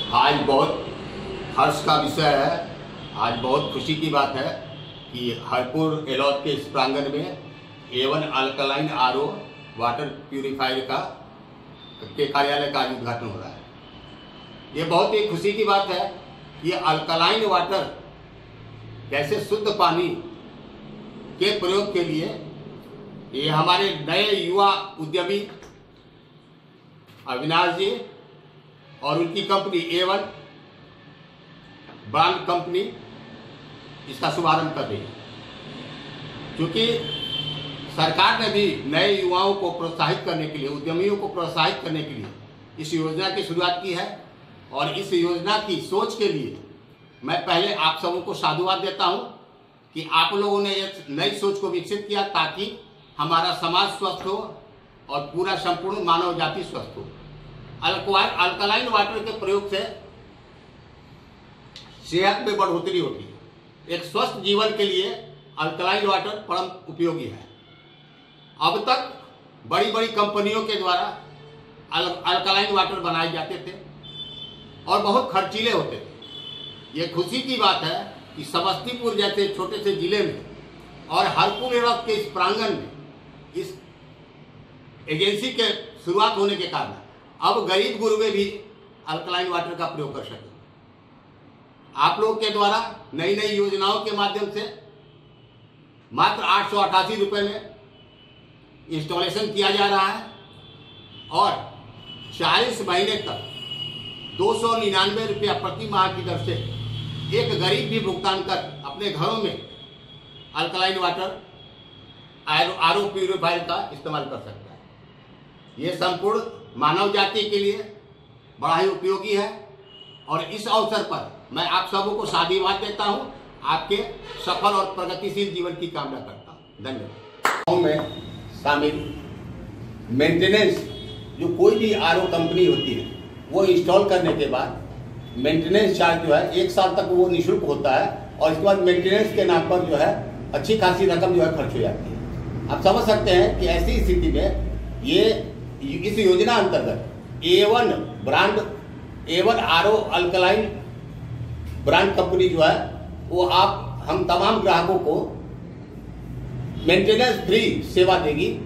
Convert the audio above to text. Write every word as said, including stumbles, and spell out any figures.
आज बहुत हर्ष का विषय है। आज बहुत खुशी की बात है कि हरपुर एलौथ के इस प्रांगण में Avon alkaline R O water purifier का के कार्यालय का आज उद्घाटन हो रहा है। ये बहुत ही खुशी की बात है कि अल्कलाइन वाटर जैसे शुद्ध पानी के प्रयोग के लिए ये हमारे नए युवा उद्यमी अविनाश जी और उनकी कंपनी एवन ब्रांड कंपनी इसका शुभारंभ कर रही है। क्योंकि सरकार ने भी नए युवाओं को प्रोत्साहित करने के लिए, उद्यमियों को प्रोत्साहित करने के लिए इस योजना की शुरुआत की है। और इस योजना की सोच के लिए मैं पहले आप सबों को साधुवाद देता हूं कि आप लोगों ने एक नई सोच को विकसित किया ताकि हमारा समाज स्वस्थ हो और पूरा संपूर्ण मानव जाति स्वस्थ हो। अल्कलाइन वाटर के प्रयोग से सेहत में बढ़ोतरी होती है। एक स्वस्थ जीवन के लिए अल्कलाइन वाटर परम उपयोगी है। अब तक बड़ी बड़ी कंपनियों के द्वारा अल, अल्कलाइन वाटर बनाए जाते थे और बहुत खर्चीले होते थे। ये खुशी की बात है कि समस्तीपुर जैसे छोटे से जिले में और हरपुर एलौथ के इस प्रांगण में इस एजेंसी के शुरुआत होने के कारण अब गरीब गुरबे भी अल्कलाइन वाटर का प्रयोग कर सकें। आप लोगों के द्वारा नई नई योजनाओं के माध्यम से मात्र आठ सौ अट्ठासी रुपये में इंस्टॉलेशन किया जा रहा है और चालीस महीने तक दो सौ निन्यानवे रुपया प्रति माह की दर से एक गरीब भी भुगतान कर अपने घरों में alkaline water R O purifier का इस्तेमाल कर सकता है। ये संपूर्ण मानव जाति के लिए बड़ा ही उपयोगी है और इस अवसर पर मैं आप सबों को साधुवाद देता हूं। आपके सफल और प्रगतिशील जीवन की कामना करता हूं। धन्यवाद। गाँव में शामिल मेंटेनेंस जो कोई भी आर ओ कंपनी होती है वो इंस्टॉल करने के बाद मेंटेनेंस चार्ज जो है एक साल तक वो निःशुल्क होता है और इसके बाद मेंटेनेंस के नाम पर जो है अच्छी खासी रकम जो है खर्च हो जाती है। आप समझ सकते हैं कि ऐसी स्थिति में ये इस योजना अंतर्गत Avon brand Avon R O alkaline brand company जो है वो आप हम तमाम ग्राहकों को मेंटेनेंस फ्री सेवा देगी।